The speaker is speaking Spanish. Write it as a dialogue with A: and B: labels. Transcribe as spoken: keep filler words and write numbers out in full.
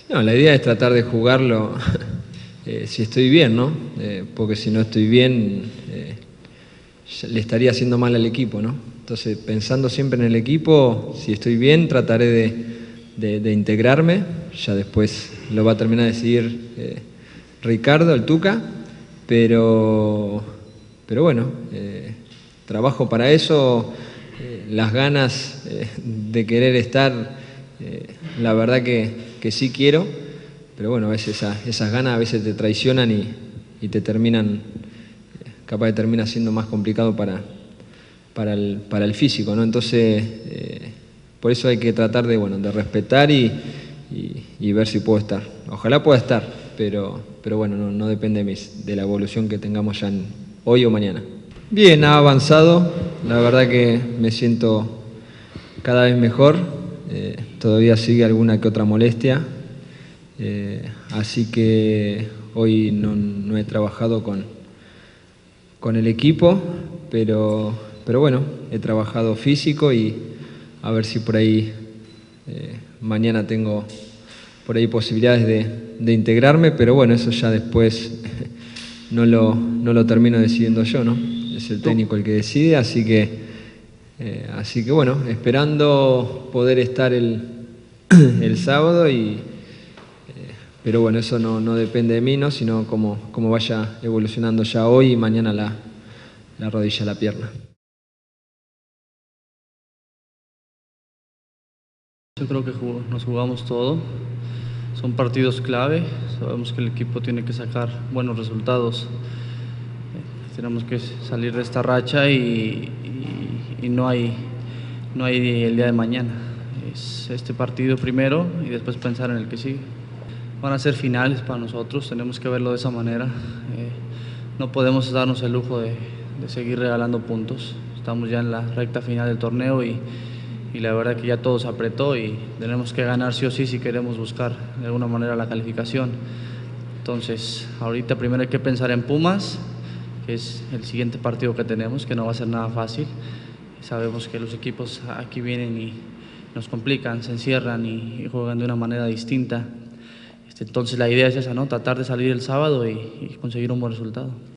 A: No, la idea es tratar de jugarlo eh, si estoy bien, ¿no? Eh, porque si no estoy bien, eh, le estaría haciendo mal al equipo, ¿no? Entonces, pensando siempre en el equipo, si estoy bien, trataré de, de, de integrarme. Ya después lo va a terminar de decidir eh, Ricardo, el Tuca, pero, pero bueno, eh, trabajo para eso, eh, las ganas eh, de querer estar, eh, la verdad que, que sí quiero, pero bueno, a veces esa, esas ganas a veces te traicionan y, y te terminan, capaz de termina siendo más complicado para, para, el, para el físico, ¿no? Entonces, eh, por eso hay que tratar de, bueno, de respetar y, y, y ver si puedo estar. Ojalá pueda estar, pero, pero bueno, no, no depende de, mis, de la evolución que tengamos ya en, hoy o mañana. Bien, ha avanzado, la verdad que me siento cada vez mejor, eh, todavía sigue alguna que otra molestia, eh, así que hoy no, no he trabajado con, con el equipo, pero, pero bueno, he trabajado físico y a ver si por ahí eh, mañana tengo por ahí posibilidades de, de integrarme, pero bueno, eso ya después no lo, no lo termino decidiendo yo, ¿no? Es el técnico el que decide, así que, eh, así que bueno, esperando poder estar el, el sábado, y, eh, pero bueno, eso no, no depende de mí, ¿no? Sino cómo, cómo vaya evolucionando ya hoy y mañana la, la rodilla, la pierna.
B: Yo creo que nos jugamos todo, son partidos clave, sabemos que el equipo tiene que sacar buenos resultados, tenemos que salir de esta racha y, y, y no, hay, no hay el día de mañana, es este partido primero y después pensar en el que sigue. Van a ser finales para nosotros, tenemos que verlo de esa manera, eh, no podemos darnos el lujo de, de seguir regalando puntos, estamos ya en la recta final del torneo y y la verdad que ya todo se apretó y tenemos que ganar sí o sí si queremos buscar de alguna manera la calificación. Entonces, ahorita primero hay que pensar en Pumas, que es el siguiente partido que tenemos, que no va a ser nada fácil. Sabemos que los equipos aquí vienen y nos complican, se encierran y, y juegan de una manera distinta. Entonces la idea es esa, ¿no? Tratar de salir el sábado y, y conseguir un buen resultado.